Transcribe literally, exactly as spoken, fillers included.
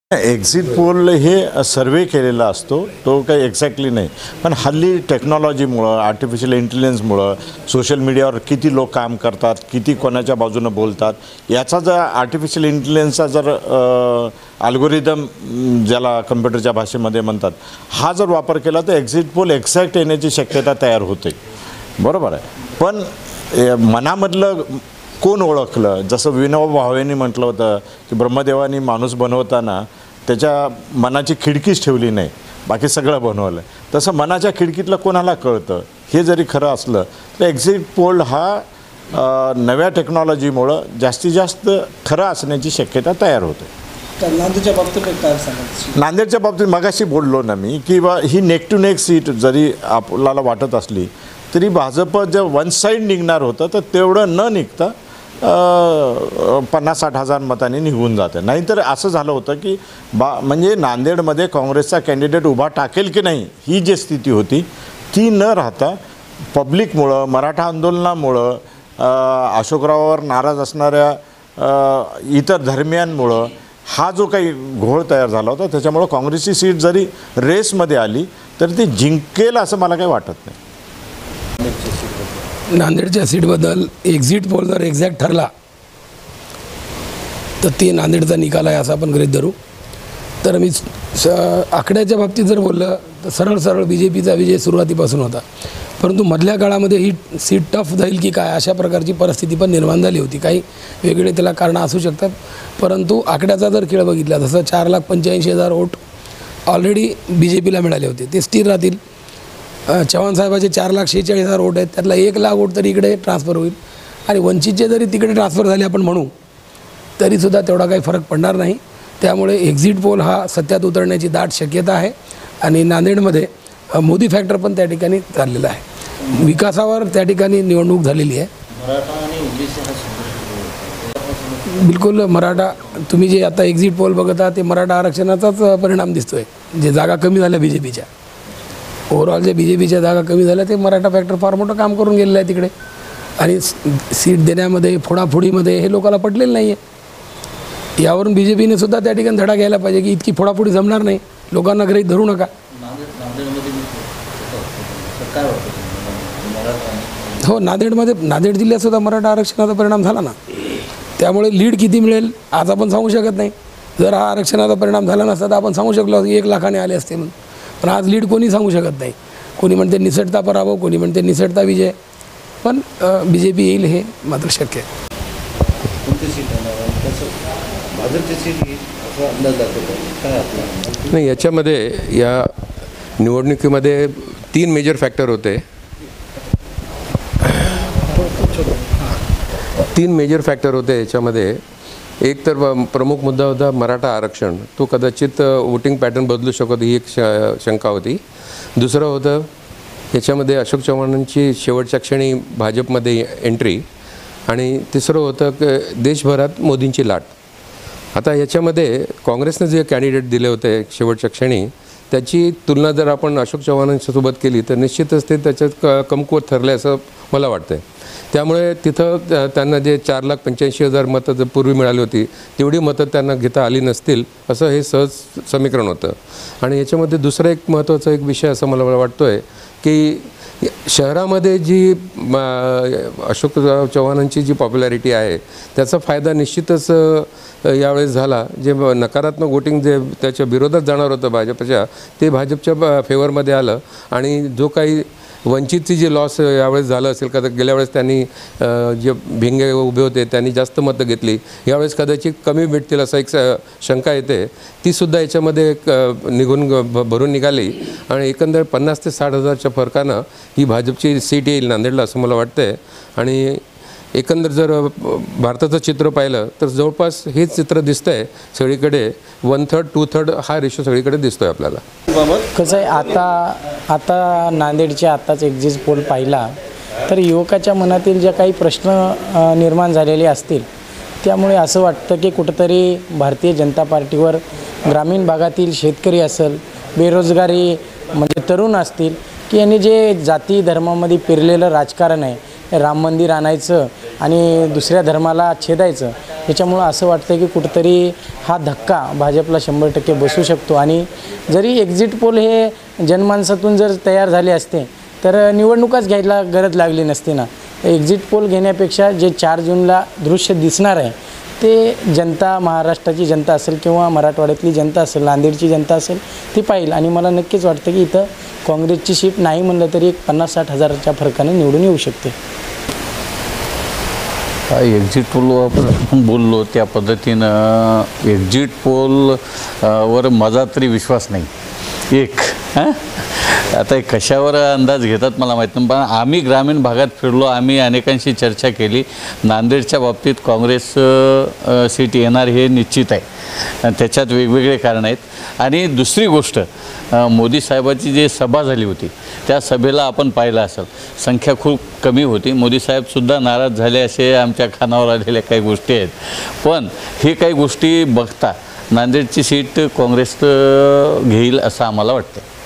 Exit poll हे सर्वे केलेला असतो, तो काही एक्झॅक्टली नाही. पण हल्ली टेक्नॉलॉजीमुळं, आर्टिफिशियल इंटेलिजन्समुळं, सोशल मीडियावर किती लोक काम करतात, किती कोणाच्या बाजूनं बोलतात, याचा जर आर्टिफिशियल इंटेलिजन्सचा जर अल्गोरिदम ज्याला कम्प्युटरच्या भाषेमध्ये म्हणतात, हा जर वापर केला तर एक्झिट पोल एक्झॅक्ट येण्याची शक्यता तयार होते. बरोबर आहे. पण मनामधलं कोण ओळखलं, जसं विनोबा भावेंनी म्हटलं होतं की ब्रह्मदेवानी माणूस बनवताना त्याच्या मनाची खिडकीच ठेवली नाही, बाकी सगळं बनवलं. तसं मनाच्या खिडकीतलं कोणाला कळतं, हे जरी खरं असलं तर एक्झिट पोल हा नव्या टेक्नॉलॉजीमुळं जास्तीत जास्त खरं असण्याची शक्यता तयार होते. नांदेडच्या बाबतीत काय सांगाल? नांदेडच्या बाबतीत मगाशी बोललो ना मी की बा ही नेक टू नेक सीट जरी आपल्याला वाटत असली तरी भाजप जर वन साईड निघणार होतं तर तेवढं न निघता पन्नास साठ हजार मतांनी निघून जाते. नाहीतर असं झालं होतं की बा म्हणजे नांदेडमध्ये काँग्रेसचा कॅन्डिडेट उभा टाकेल की नाही ही जी स्थिती होती ती न राहता पब्लिकमुळं, मराठा आंदोलनामुळं, अशोकरावावर नाराज असणाऱ्या इतर धर्मियांमुळं हा जो काही घोळ तयार झाला होता त्याच्यामुळं काँग्रेसची सीट जरी रेसमध्ये आली तर ती जिंकेल असं मला काही वाटत नाही. नांदेडच्या सीटबद्दल एक्झिट पोल जर एक्झॅक्ट ठरला तर ते नांदेडचा निकाल आहे असं आपण गृहीत धरू. तर मी स आकड्याच्या बाबतीत जर बोललं तर सरळ सरळ बी जे पीचा विजय सुरुवातीपासून होता, परंतु मधल्या काळामध्ये ही सीट टफ जाईल की काय अशा प्रकारची परिस्थिती पण निर्माण झाली होती. काही वेगळे त्याला कारणं असू शकतात, परंतु आकड्याचा जर खेळ बघितला जसं चार लाख पंच्याऐंशी हजार वोट ऑलरेडी बी जे पीला मिळाले होते, ते स्थिर राहतील. चव्हाण साहेबाचे चार लाख शेहेचाळीस हजार वोट आहेत, त्यातला एक लाख वोट तरी इकडे ट्रान्सफर होईल आणि वंचितचे जरी तिकडे ट्रान्सफर झाले आपण म्हणू तरीसुद्धा तेवढा काही फरक पडणार नाही. त्यामुळे एक्झिट पोल हा सत्यात उतरण्याची दाट शक्यता आहे आणि नांदेडमध्ये मोदी फॅक्टर पण त्या ठिकाणी चाललेला आहे. विकासावर त्या ठिकाणी निवडणूक झालेली आहे. बिलकुल मराठा तुम्ही जे आता एक्झिट पोल बघता ते मराठा आरक्षणाचाच परिणाम दिसतो आहे. जे जागा कमी झाल्या बी जे पीच्या, ओव्हरऑल जे बी जे पीच्या जागा कमी झाल्या ते मराठा फॅक्टर फार मोठं काम करून गेलेलं आहे तिकडे आणि सीट देण्यामध्ये फोडाफोडीमध्ये हे लोकांना पटलेलं नाही आहे. यावरून बी जे पीने सुद्धा त्या ठिकाणी धडा घ्यायला पाहिजे की इतकी फोडाफोडी जमणार नाही, लोकांना गृहीत धरू नका. हो, नांदेडमध्ये नांदेड जिल्ह्यातसुद्धा मराठा आरक्षणाचा परिणाम झाला ना, त्यामुळे लीड किती मिळेल आज आपण सांगू शकत नाही. जर हा आरक्षणाचा परिणाम झाला नसता तर आपण सांगू शकलो एक लाखाने आले असते म्हणून, पण आज लीड कोणी सांगू शकत नाही. कोणी म्हणते निसटता पराभव, कोणी म्हणते निसटता विजय, पण बी जे पी येईल हे मात्र शक्य आहे. नाही, याच्यामध्ये या निवडणुकीमध्ये तीन मेजर फॅक्टर होते. तीन मेजर फॅक्टर होते याच्यामध्ये. एक तर प्रमुख मुद्दा होता मराठा आरक्षण, तो कदाचित वोटिंग पॅटर्न बदलू शकतो ही एक श शंका होती. दुसरं होतं याच्यामध्ये अशोक चव्हाणांची शेवटच्या क्षणी भाजपमध्ये एंट्री आणि तिसरं होतं की देशभरात मोदींची लाट. आता याच्यामध्ये काँग्रेसने जे कॅन्डिडेट दिले होते शेवटच्या क्षणी त्याची तुलना जर आपण अशोक चव्हाणांसोबत केली तर निश्चितच ते त्याच्यात क कमकुवत ठरले असं मला वाटतं आहे. त्यामुळे तिथं त्यांना जे चार लाख पंच्याऐंशी हजार मतं जर पूर्वी मिळाली होती तेवढी मतं त्यांना घेता आली नसतील असं हे सहज समीकरण होतं. आणि याच्यामध्ये दुसरा एक महत्त्वाचा एक विषय असं मला वाटतो आहे की शहरामध्ये जी अशोक चव्हाणांची जी पॉप्युलॅरिटी आहे त्याचा फायदा निश्चितच यावेळेस झाला. जे नकारात्मक वोटिंग जे त्याच्या विरोधात जाणार होतं भाजपच्या, ते भाजपच्या फेवरमध्ये आलं आणि जो काही वंचितची जी लॉस यावेळेस झालं असेल, का गेल्या वेळेस त्यांनी जे भिंगे उभे होते त्यांनी जास्त मतं घेतली, यावेळेस कदाचित कमी भेटतील असं एक शंका येते, तीसुद्धा याच्यामध्ये निघून भरून निघाली आणि एकंदर पन्नास ते साठ हजारच्या फरकानं ही भाजपची सीट येईल नांदेडला असं मला वाटतं आहे. आणि एकंदर जर भारताचं चित्र पाहिलं तर जवळपास हेच चित्र दिसतं आहे सगळीकडे. वन थर्ड टू थर्ड हा रेशो सगळीकडे दिसतो आहे आपल्याला. कसं आहे, आता आता नांदेडचे आत्ताच एक्झिट पोल पाहिला तर युवकाच्या मनातील ज्या काही प्रश्न निर्माण झालेले असतील त्यामुळे असं वाटतं की कुठंतरी भारतीय जनता पार्टीवर ग्रामीण भागातील शेतकरी असेल, बेरोजगारी म्हणजे तरुण असतील की यांनी जे जाती धर्मामध्ये पेरलेलं राजकारण आहे, राम मंदिर आणायचं आणि दुसऱ्या धर्माला छेदायचं, त्याच्यामुळं असं वाटतं की कुठंतरी हा धक्का भाजपला शंभर टक्के बसू शकतो. आणि जरी एक्झिट पोल हे जनमानसातून जर तयार झाले असते तर निवडणुकाच घ्यायला गरज लागली नसती ना. एक्झिट पोल घेण्यापेक्षा जे चार जूनला दृश्य दिसणार आहे ते जनता, महाराष्ट्राची जनता असेल किंवा मराठवाड्यातली जनता असेल, नांदेडची जनता असेल, ती पाहिल. आणि मला नक्कीच वाटतं की इथं काँग्रेसची सीट नाही म्हणलं तरी एक पन्नास साठ हजाराच्या फरकाने निवडून येऊ शकते. एक्झिट पोलवर आपण बोललो त्या पद्धतीनं एक्झिट पोल वर माझा तरी विश्वास नाही. एक हां आता हे कशावर अंदाज घेतात मला माहीत नाही, पण आम्ही ग्रामीण भागात फिरलो, आम्ही अनेकांशी चर्चा केली. नांदेडच्या बाबतीत काँग्रेस सीट येणार हे निश्चित आहे. त्याच्यात वेगवेगळे कारण आहेत. आणि दुसरी गोष्ट, मोदी साहेबाची जी सभा झाली होती त्या सभेला आपण पाहिलं असेल संख्या खूप कमी होती. मोदी साहेबसुद्धा नाराज झाले असे आमच्या कानावर आलेल्या काही गोष्टी आहेत. पण हे काही गोष्टी बघता नांदेडची सीट काँग्रेस घेईल असं आम्हाला वाटतं.